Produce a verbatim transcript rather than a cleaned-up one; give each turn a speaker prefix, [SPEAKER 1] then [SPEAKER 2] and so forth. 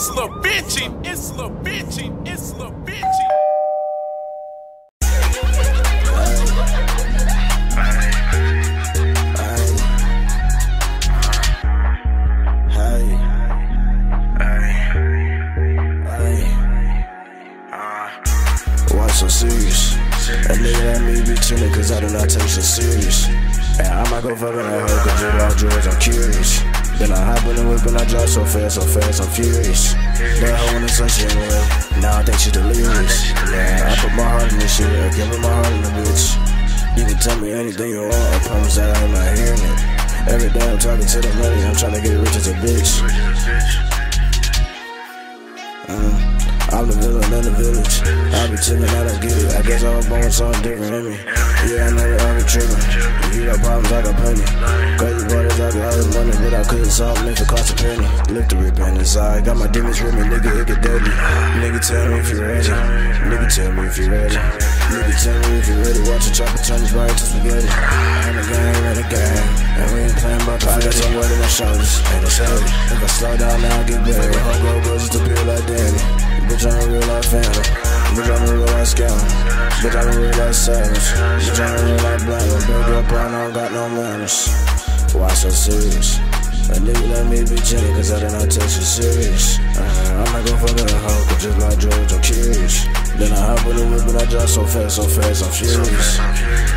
[SPEAKER 1] It's little bitchy. It's little bitchy. It's little bitchy.
[SPEAKER 2] Why so serious? A nigga like me be chillin' cause I do not take shit serious. And I might go fuckin' that hoe cause you all drugs, I'm curious. Then I hop in the whip and I drive so fast, so fast, I'm furious. That hoe in the sunshine with, now I think she delirious. Yeah, I put my heart in this shit, I give her my heart in the bitch. You can tell me anything you want, I promise that I'm not hearing it. Every day I'm talking to the money, I'm tryna get rich as a bitch. Mm. I'm the villain in the village. I be chillin', I don't get it. I guess I was born with something different in me. Yeah, I know that I be trippin'. If you got problems, I got plenty. Crazy brothers, I got all this money, but I couldn't solve them if it cost a penny. Lift the rip in inside, got my demons with me, nigga, it get deadly. Nigga, tell me if you ready. Nigga, tell me if you ready. Nigga, tell me if you ready. Watch the chopper turn this right to spaghetti. I'm the gang, I'm the gang, and we ain't playin' about the I got some weight on my shoulders, and it's heavy. If I slow down, now I get better. Home girl girls just appear like Danny. Bitch, I'm a real life family. Bitch, I'm a real life scammer. Bitch, I'm a real life savage. Bitch, I'm a real life blamer. Big up, I don't got no manners. Why so serious? A nigga like me be chillin' cause I did not take shit serious. uh, I'm not gon' fuck with a hoe cause just like drugs, I'm curious. Then I hop in the whip and I drive so fast, so fast, I'm furious.